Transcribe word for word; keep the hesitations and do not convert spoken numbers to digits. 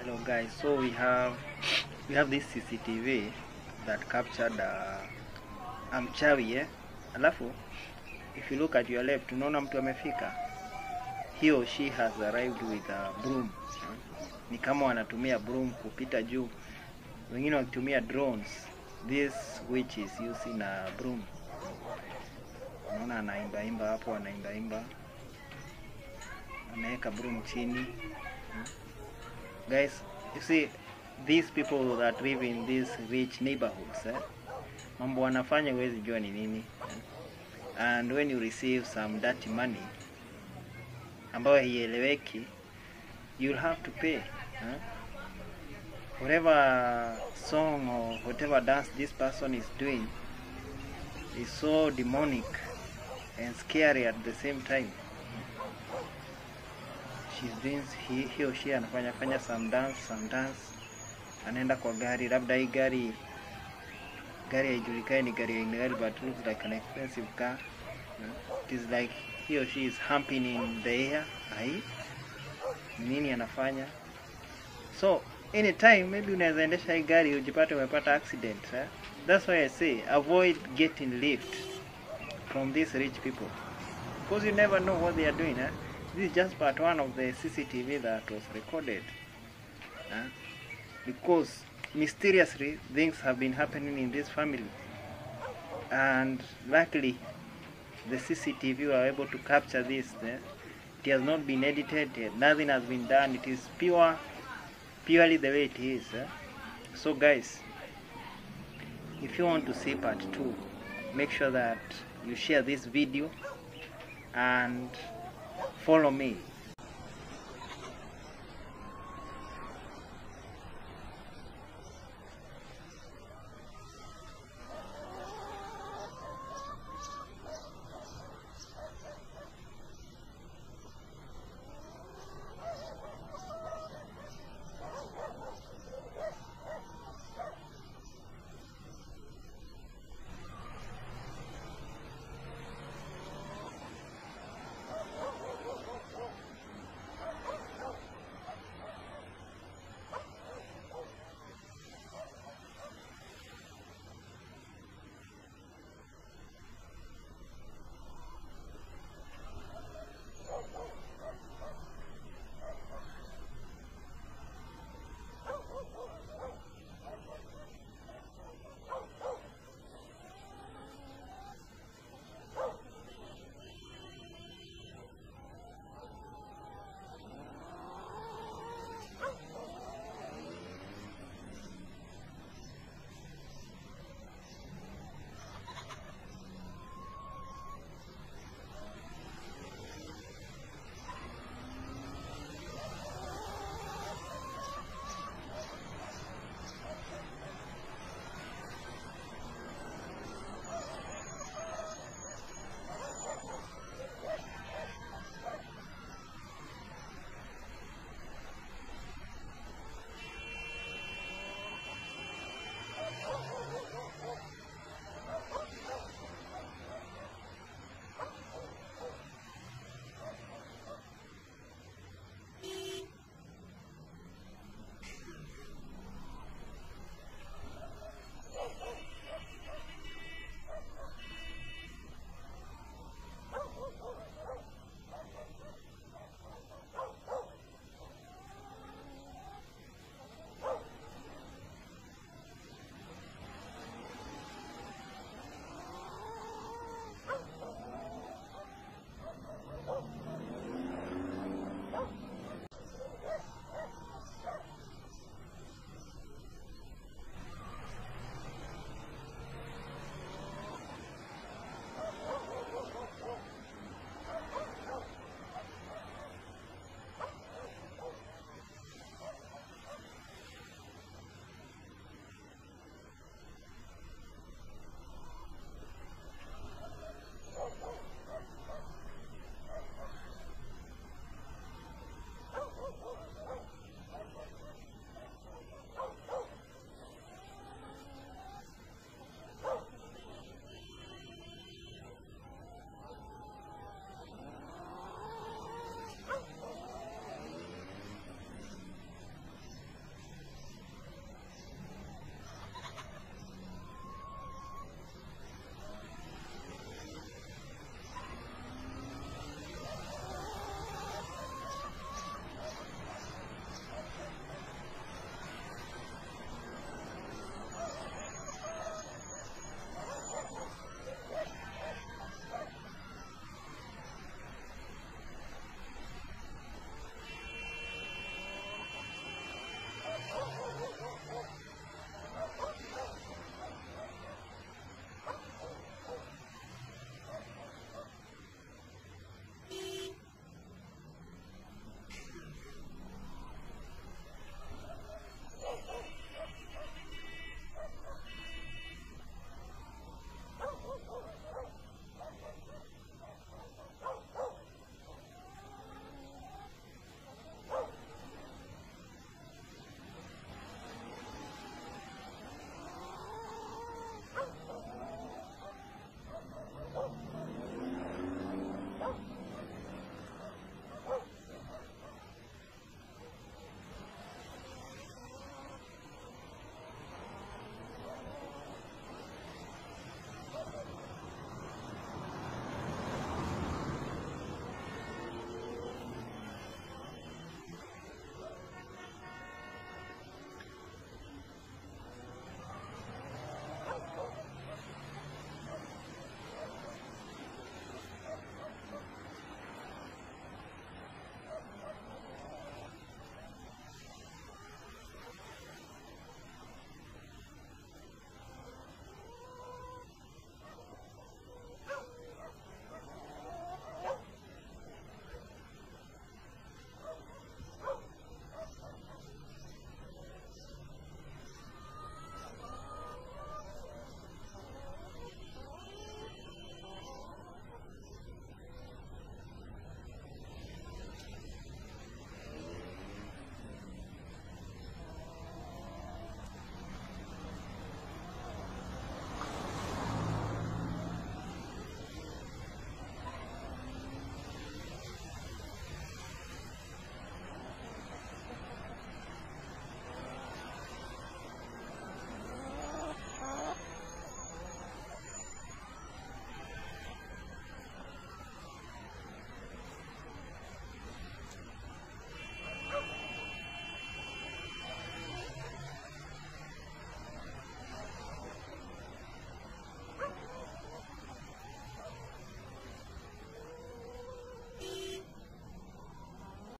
Hello guys, so we have we have this C C T V that captured uh, mchawi eh? Alafu if you look at your left unaona mtu amefika, he or she has arrived with a broom eh? Ni kama wanatumia broom kupita juu, wengine wakitumia drones. This witch is using a broom. Unaona anaimba imba hapo, anaimba imba, ameweka broom chini. Guys, you see these people that live in these rich neighborhoods eh? Mambo wanafanya huwezi jua ni nini eh? And when you receive some dirty money ambayo haieleweki, you'll have to pay eh? Whatever song or whatever dance this person is doing is so demonic and scary at the same time. She's doing, he, he or she anafanya fanya some dance, some dance. Anaenda kwa gari, labda hii gari gari haijulikani ni gari aina gani, but looks like an expensive car. It is like he or she is humping in the air. Hai nini anafanya? So anytime maybe unaweza endesha hii gari ujipate umepata accident eh? That's why I say avoid getting lift from these rich people, because you never know what they are doing eh? This is just part one of the C C T V that was recorded eh? Because mysteriously things have been happening in this family, and luckily the C C T V were able to capture this eh? It has not been edited, nothing has been done. It is pure purely the way it is eh? So guys, if you want to see part two, make sure that you share this video and follow me